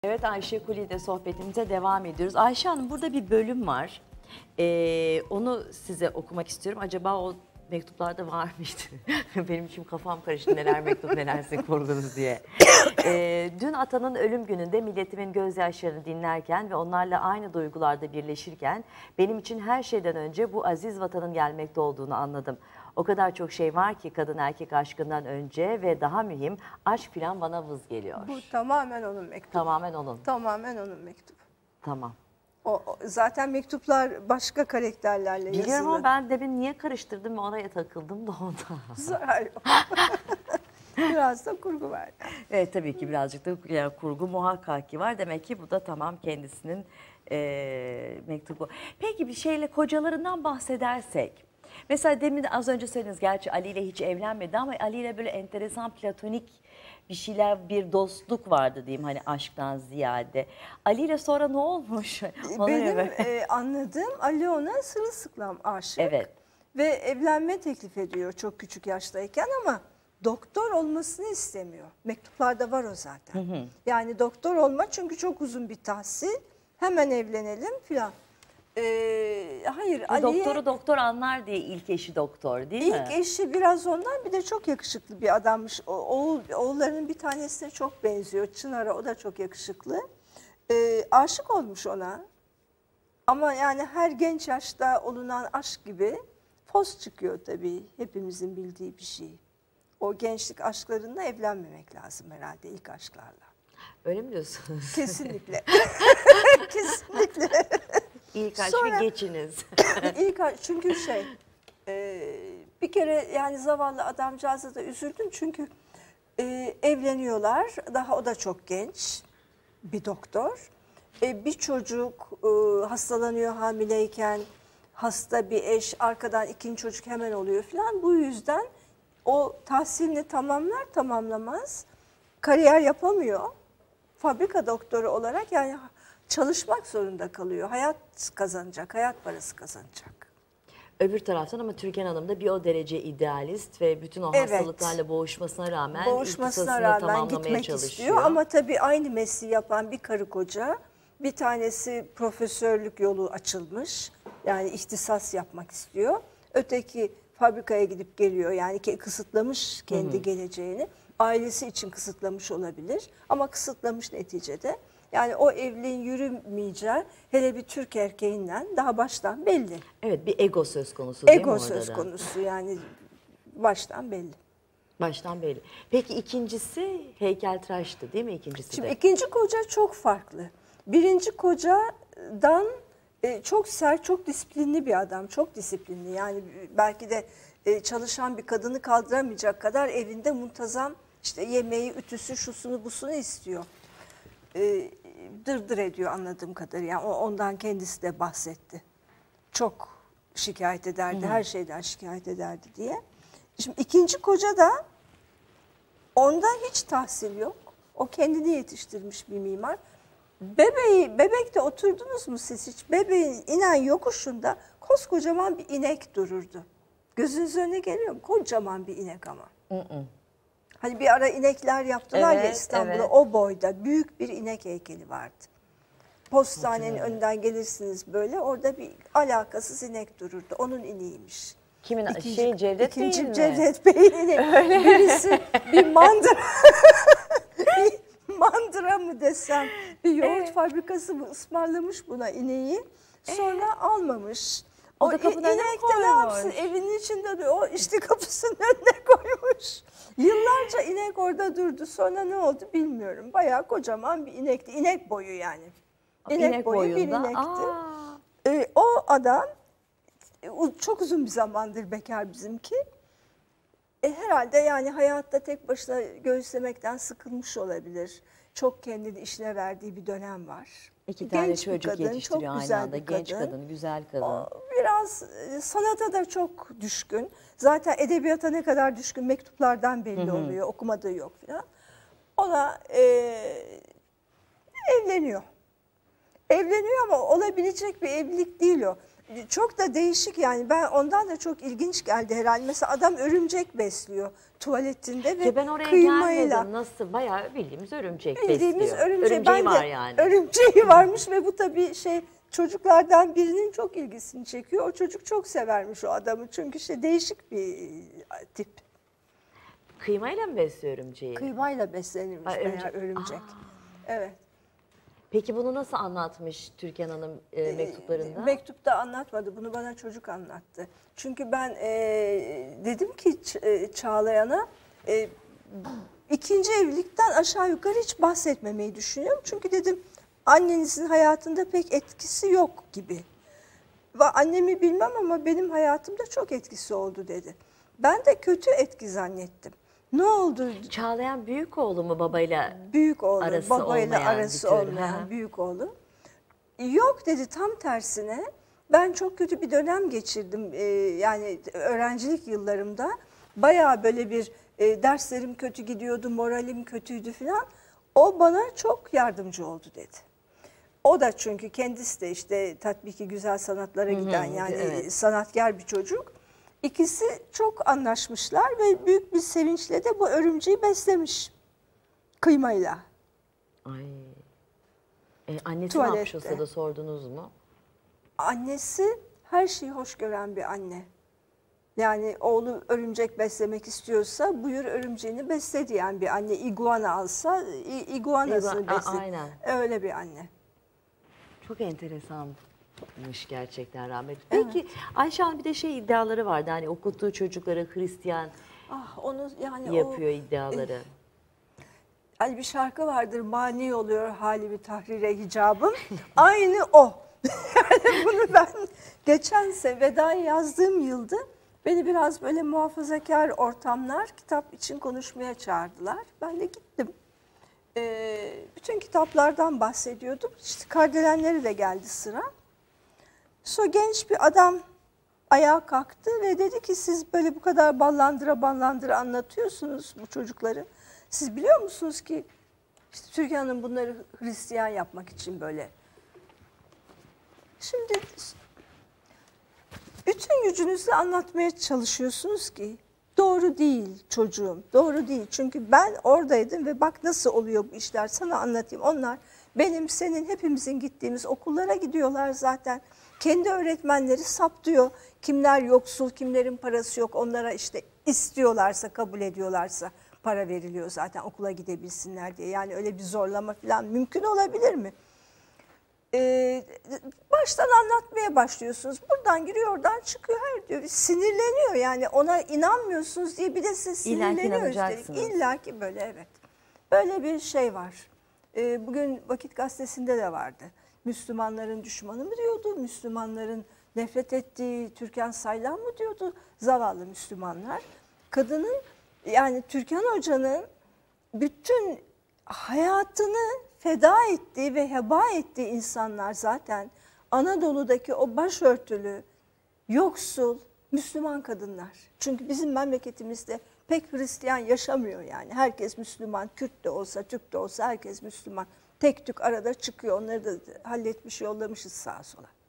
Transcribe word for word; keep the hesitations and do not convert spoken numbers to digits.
Evet, Ayşe Kuli ile sohbetimize devam ediyoruz. Ayşe Hanım, burada bir bölüm var. Ee, onu size okumak istiyorum. Acaba o mektuplarda var mıydı? Benim şimdi kafam karıştı, neler mektup neler sizin kurgunuz diye. Ee, dün atanın ölüm gününde milletimin gözyaşlarını dinlerken ve onlarla aynı duygularda birleşirken benim için her şeyden önce bu aziz vatanın gelmekte olduğunu anladım. O kadar çok şey var ki kadın erkek aşkından önce ve daha mühim aşk filan bana vız geliyor. Bu tamamen onun mektubu. Tamamen onun. Tamamen onun mektubu. Tamam. O, o, zaten mektuplar başka karakterlerle Biliyorum yazılı. ama ben demin niye karıştırdım ve oraya takıldım da ondan. Zarar yok. Biraz da kurgu var. Evet, tabii ki birazcık da yani kurgu muhakkak ki var. Demek ki bu da tamam kendisinin e, mektubu. Peki bir şeyle kocalarından bahsedersek. Mesela demin az önce söylediniz, gerçi Ali ile hiç evlenmedi ama Ali ile böyle enteresan platonik bir şeyler, bir dostluk vardı diyeyim, hani aşktan ziyade. Ali ile sonra ne olmuş? Benim e, anladığım Ali ona sırılsıklam aşık. Evet. Ve evlenme teklif ediyor çok küçük yaştayken ama doktor olmasını istemiyor. Mektuplarda var o zaten. Hı hı. Yani doktor olma çünkü çok uzun bir tahsil. Hemen evlenelim filan. Ee, hayır, Ali'ye... Doktoru doktor anlar diye ilk eşi doktor değil mi? İlk eşi biraz ondan, bir de çok yakışıklı bir adammış. O, oğul, oğullarının bir tanesine çok benziyor. Çınar'a, o da çok yakışıklı. Ee, aşık olmuş ona. Ama yani her genç yaşta olunan aşk gibi fos çıkıyor tabii. Hepimizin bildiği bir şey. O gençlik aşklarında evlenmemek lazım herhalde ilk aşklarla. Öyle mi diyorsunuz? Kesinlikle. Kesinlikle. İlk aşk Sonra, ve geçiniz. İlk aşk, çünkü şey e, bir kere yani zavallı adamcağıza da üzüldüm çünkü e, evleniyorlar, daha o da çok genç bir doktor, e, bir çocuk e, hastalanıyor hamileyken, hasta bir eş, arkadan ikinci çocuk hemen oluyor falan. Bu yüzden o tahsilini tamamlar tamamlamaz kariyer yapamıyor, fabrika doktoru olarak yani çalışmak zorunda kalıyor. Hayat kazanacak, hayat parası kazanacak. Öbür taraftan ama Türkan Hanım da bir o derece idealist ve bütün o Evet. hastalıklarla boğuşmasına rağmen boğuşmasına rağmen gitmek çalışıyor. istiyor. Ama tabii aynı mesleği yapan bir karı koca, bir tanesi profesörlük yolu açılmış. Yani ihtisas yapmak istiyor. Öteki fabrikaya gidip geliyor. Yani kısıtlamış kendi hı hı. geleceğini. Ailesi için kısıtlamış olabilir ama kısıtlamış neticede. Yani o evliliğin yürümeyeceği hele bir Türk erkeğinden daha baştan belli. Evet, bir ego söz konusu değil mi Ego orada söz da? konusu yani baştan belli. Baştan belli. Peki ikincisi heykeltıraştı değil mi ikincisi Şimdi de? ikinci koca çok farklı. Birinci kocadan e, çok sert, çok disiplinli bir adam. Çok disiplinli yani belki de e, çalışan bir kadını kaldıramayacak kadar evinde muntazam işte yemeği, ütüsü, şusunu, busunu istiyor. E, dırdır ediyor anladığım kadarıyla. Yani ondan kendisi de bahsetti. Çok şikayet ederdi, hı hı. her şeyden şikayet ederdi diye. Şimdi ikinci koca da onda hiç tahsil yok. O kendini yetiştirmiş bir mimar. Bebeği, bebekte oturdunuz mu siz hiç? Bebeğin inen yokuşunda koskocaman bir inek dururdu. Gözünüz önüne geliyor mu? Kocaman bir inek ama. Hı hı. Hani bir ara inekler yaptılar evet, ya İstanbul'da, evet. O boyda büyük bir inek heykeli vardı. Postanenin önünden gelirsiniz böyle, orada bir alakasız inek dururdu. Onun ineğiymiş. Kimin? İkinci, şey Cevdet ikinci Bey'in mi? Cevdet Bey'in ineği. Birisi bir mandıra, bir mandıra mı desem, bir yoğurt evet. fabrikası mı ısmarlamış buna ineği. Sonra ee? almamış. O, o da kapının önüne inek de ne yapsın? Evinin içinde de o işte kapısının önüne koymuş. Yıllarca inek orada durdu. Sonra ne oldu bilmiyorum. Bayağı kocaman bir inekti. İnek boyu yani. İnek, inek boyu boyunda. bir inekti. Ee, o adam çok uzun bir zamandır bekar bizimki. E, herhalde yani hayatta tek başına göğüslemekten sıkılmış olabilir. Çok kendini işine verdiği bir dönem var. İki tane genç çocuk kadın, yetiştiriyor çok aynı anda. Genç kadın, kadın, güzel kadın. O, biraz sanata da çok düşkün. Zaten edebiyata ne kadar düşkün mektuplardan belli hı hı. oluyor. Okumadığı yok falan. Ona e, evleniyor. evleniyor ama olabilecek bir evlilik değil o. Çok da değişik yani, ben ondan da çok ilginç geldi herhalde. Mesela adam örümcek besliyor tuvaletinde ve Ki ben oraya kıymayla. gelmedim. Nasıl? Bayağı bildiğimiz örümcek Bildiğimiz besliyor. örümcek. Örümceği Ben de var yani. örümceği varmış ve bu tabii şey, çocuklardan birinin çok ilgisini çekiyor. O çocuk çok severmiş o adamı çünkü işte değişik bir tip. Kıymayla mı besliyor örümceği? Kıymayla beslenirmiş Ay, meğer örümcek. örümcek. Evet. Peki bunu nasıl anlatmış Türkan Hanım e, mektuplarında? Mektupta anlatmadı. Bunu bana çocuk anlattı. Çünkü ben e, dedim ki Ç- e, Çağlayan'a e, ikinci evlilikten aşağı yukarı hiç bahsetmemeyi düşünüyorum. Çünkü dedim annenizin hayatında pek etkisi yok gibi. Ve annemi bilmem ama benim hayatımda çok etkisi oldu dedi. Ben de kötü etki zannettim. Ne oldu? Çağlayan büyük oğlu mu babayla? Büyük oğlu, Arası babayla olmayan arası bir tür, olmayan ha. büyük oğlu. Yok dedi, tam tersine. Ben çok kötü bir dönem geçirdim. Ee, yani öğrencilik yıllarımda bayağı böyle bir e, derslerim kötü gidiyordu, moralim kötüydü falan. O bana çok yardımcı oldu dedi. O da çünkü kendisi de işte tatbiki güzel sanatlara giden yani evet. sanatkar bir çocuk. İkisi çok anlaşmışlar ve büyük bir sevinçle de bu örümceği beslemiş kıymayla. Ay. E, annesi Tuvalette. ne yapmış o sırada, sordunuz mu? Annesi her şeyi hoş gören bir anne. Yani oğlu örümcek beslemek istiyorsa buyur örümceğini besle diyen bir anne. İguana alsa i- iguanasını İgua- a- besle. aynen. Öyle bir anne. Çok enteresanmış gerçekten rahmetli. Peki Ayşe Hanım bir de şey iddiaları vardı. Hani okuttuğu çocukları Hristiyan Ah onu yani yapıyor o iddiaları. hani bir şarkı vardır, mani oluyor halimi tahrire hicabım. Aynı o. Yani bunu ben geçen sene vedayı yazdığım yılda beni biraz böyle muhafazakar ortamlar kitap için konuşmaya çağırdılar. Ben de gittim. Ee, bütün kitaplardan bahsediyordum. İşte Kardelenleri de geldi sıra. Sonra genç bir adam ayağa kalktı ve dedi ki siz böyle bu kadar ballandıra ballandıra anlatıyorsunuz bu çocukları. Siz biliyor musunuz ki işte Türkan Hanım bunları Hristiyan yapmak için böyle. Şimdi bütün gücünüzle anlatmaya çalışıyorsunuz ki doğru değil çocuğum, doğru değil. Çünkü ben oradaydım ve bak nasıl oluyor bu işler, sana anlatayım. Onlar benim, senin, hepimizin gittiğimiz okullara gidiyorlar zaten. Kendi öğretmenleri saptıyor. Kimler yoksul, kimlerin parası yok, onlara işte istiyorlarsa, kabul ediyorlarsa para veriliyor zaten okula gidebilsinler diye. Yani öyle bir zorlama falan mümkün olabilir mi? Ee, baştan anlatmaya başlıyorsunuz. Buradan giriyor, oradan çıkıyor. Her diyor sinirleniyor yani, ona inanmıyorsunuz diye bir de size sinirleniyor üstelik. inanacaksınız. İlla ki böyle, evet. Böyle bir şey var. Ee, bugün Vakit Gazetesi'nde de vardı. Müslümanların düşmanı mı diyordu? Müslümanların nefret ettiği Türkan Saylan mı diyordu? Zavallı Müslümanlar. Kadının yani Türkan Hoca'nın bütün hayatını feda ettiği ve heba ettiği insanlar zaten Anadolu'daki o başörtülü, yoksul Müslüman kadınlar. Çünkü bizim memleketimizde pek Hristiyan yaşamıyor yani. Herkes Müslüman, Kürt de olsa, Türk de olsa herkes Müslüman. Tek tük arada çıkıyor. Onları da halletmiş, yollamışız sağa sola.